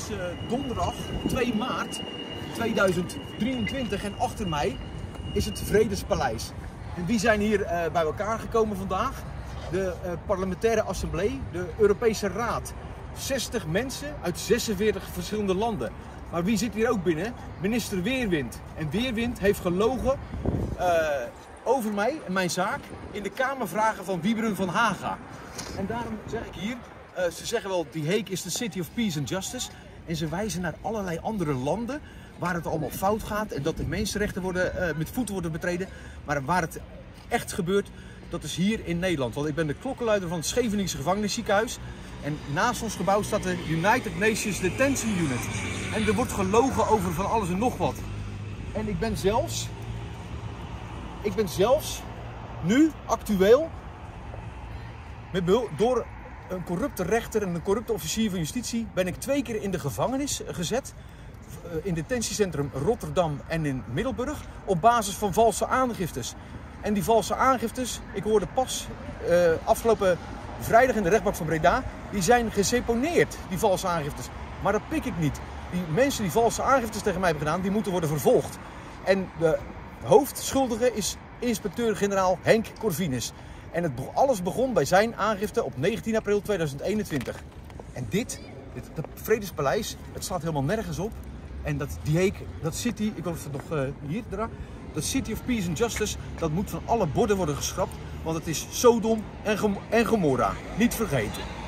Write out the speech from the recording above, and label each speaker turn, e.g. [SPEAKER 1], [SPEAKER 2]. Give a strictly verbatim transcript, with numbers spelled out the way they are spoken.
[SPEAKER 1] is uh, donderdag twee maart tweeduizend drieëntwintig en achter mij is het Vredespaleis. En wie zijn hier uh, bij elkaar gekomen vandaag? De uh, parlementaire assemblee, de Europese Raad. zestig mensen uit zesenveertig verschillende landen. Maar wie zit hier ook binnen? Minister Weerwind. En Weerwind heeft gelogen uh, over mij en mijn zaak in de Kamervragen van Wiebren van Haga. En daarom zeg ik hier, uh, ze zeggen wel, The Hague is the city of peace and justice. En ze wijzen naar allerlei andere landen waar het allemaal fout gaat en dat de mensenrechten worden, uh, met voeten worden betreden. Maar waar het echt gebeurt, dat is hier in Nederland. Want ik ben de klokkenluider van het Scheveningse gevangenisziekenhuis. En naast ons gebouw staat de United Nations Detention Unit. En er wordt gelogen over van alles en nog wat. En ik ben zelfs, ik ben zelfs nu actueel met behulp, door een corrupte rechter en een corrupte officier van justitie ben ik twee keer in de gevangenis gezet. In detentiecentrum Rotterdam en in Middelburg op basis van valse aangiftes. En die valse aangiftes, ik hoorde pas uh, afgelopen vrijdag in de rechtbank van Breda, die zijn geseponeerd, die valse aangiftes. Maar dat pik ik niet. Die mensen die valse aangiftes tegen mij hebben gedaan, die moeten worden vervolgd. En de hoofdschuldige is inspecteur-generaal Henk Corvinus. En het, alles begon bij zijn aangifte op negentien april tweeduizend eenentwintig. En dit, dit dat Vredespaleis, het slaat helemaal nergens op. En dat die Hague, dat city, ik wil het nog uh, hier eraan. Dat City of Peace and Justice, dat moet van alle borden worden geschrapt. Want het is Sodom en, Gom en Gomorra. Niet vergeten.